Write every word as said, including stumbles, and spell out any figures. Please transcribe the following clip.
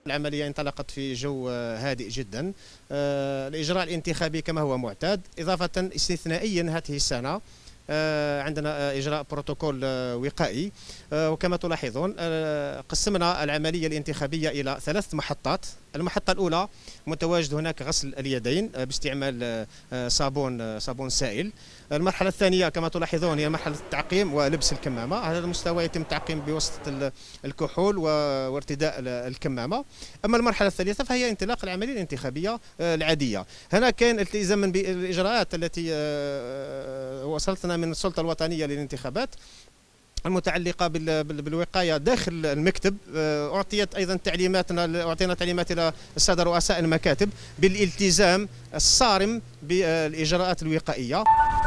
العملية انطلقت في جو هادئ جدا. الإجراء الانتخابي كما هو معتاد، إضافة استثنائيا هذه السنة عندنا إجراء بروتوكول وقائي. وكما تلاحظون قسمنا العملية الانتخابية إلى ثلاث محطات. المحطة الأولى متواجد هناك غسل اليدين باستعمال صابون صابون سائل. المرحلة الثانية كما تلاحظون هي مرحلة التعقيم ولبس الكمامة. على هذا المستوى يتم التعقيم بواسطة الكحول وارتداء الكمامة. أما المرحلة الثالثة فهي انطلاق العملية الانتخابية العادية. هنا كان التزاما بالإجراءات التي وصلتنا من السلطة الوطنية للانتخابات المتعلقة بالوقاية داخل المكتب. أعطيت أيضا تعليماتنا أعطينا تعليمات إلى السادة رؤساء المكاتب بالالتزام الصارم بالإجراءات الوقائية.